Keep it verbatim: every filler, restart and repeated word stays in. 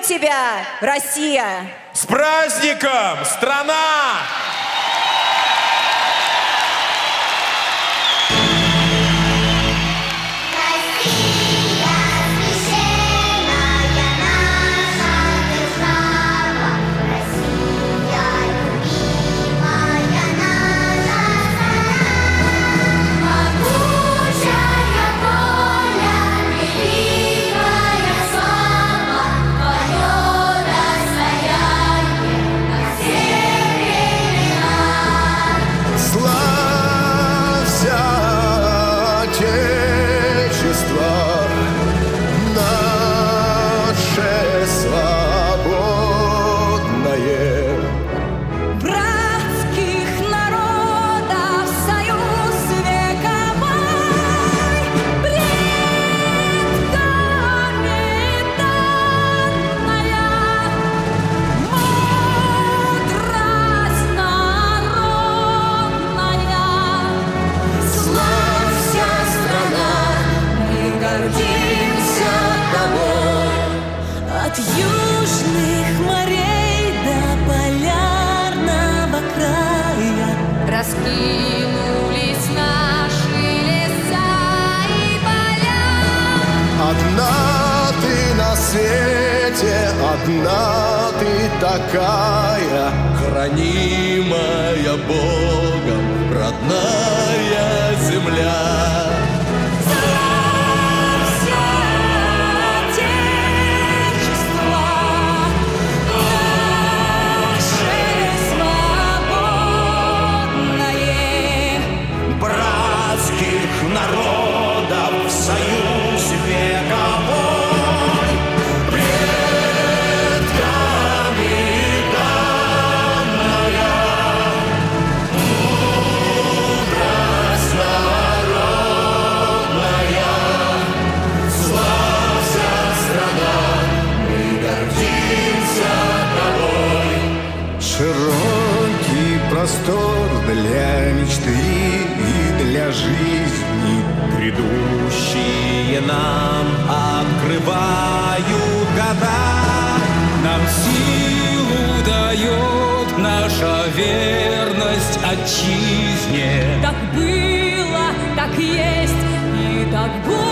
тебя, Россия! С праздником, страна! От южных морей до полярного края раскинулись наши леса и поля. Одна ты на свете, одна ты такая, хранимая Богом родная земля. Народов в союз вековой, предками данная мудрость народная. Славься, страна, мы гордимся тобой. Широкий простор для мечты и для жизни грядущие нам открывают года. Нам силу дает наша верность отчизне. Так было, так есть и так будет.